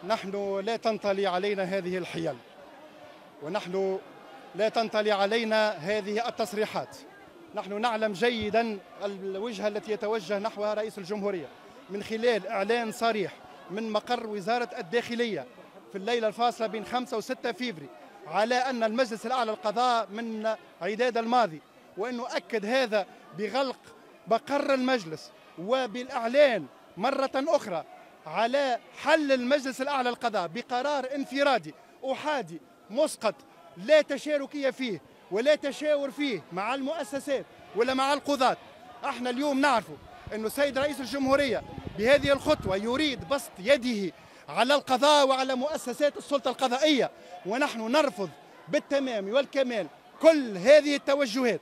نحن لا تنطلي علينا هذه الحيل، ونحن لا تنطلي علينا هذه التصريحات. نحن نعلم جيدا الوجهة التي يتوجه نحوها رئيس الجمهورية من خلال إعلان صريح من مقر وزارة الداخلية في الليلة الفاصلة بين 5 و6 فيفري على أن المجلس الأعلى للقضاء من عداد الماضي، وأنه أكد هذا بغلق مقر المجلس وبالإعلان مرة أخرى على حل المجلس الأعلى للقضاء بقرار انفرادي أحادي مسقط لا تشاركية فيه ولا تشاور فيه مع المؤسسات ولا مع القضاة. احنا اليوم نعرف أنه السيد رئيس الجمهورية بهذه الخطوة يريد بسط يده على القضاء وعلى مؤسسات السلطة القضائية، ونحن نرفض بالتمام والكمال كل هذه التوجهات.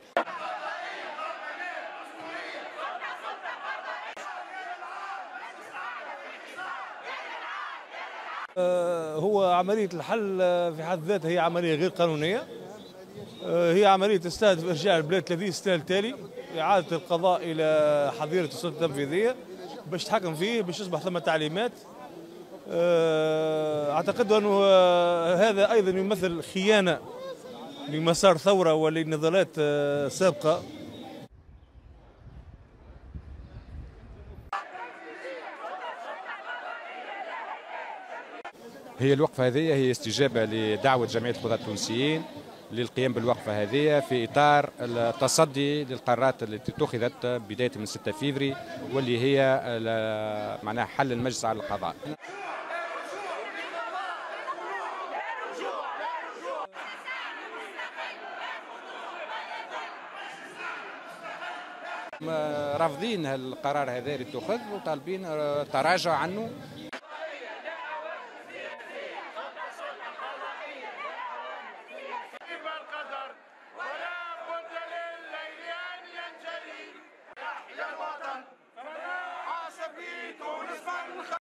هو عملية الحل في حد ذاتها هي عملية غير قانونية، هي عملية تستهدف إرجاع البلاد 30 سنة التالي، إعادة القضاء إلى حظيرة السلطة التنفيذية باش تحكم فيه، باش يصبح ثم تعليمات. أعتقد أنه هذا أيضا يمثل خيانة لمسار ثورة ولنضالات سابقة. هي الوقفة هذه هي استجابة لدعوة جمعية القضاة التونسيين للقيام بالوقفة هذه في إطار التصدي للقرارات التي اتخذت بداية من 6 فيفري واللي هي معناها حل المجلس على القضاء. رافضين القرار هذا اللي اتخذ وطالبين تراجع عنه. يحيى الوطن عاش في تونس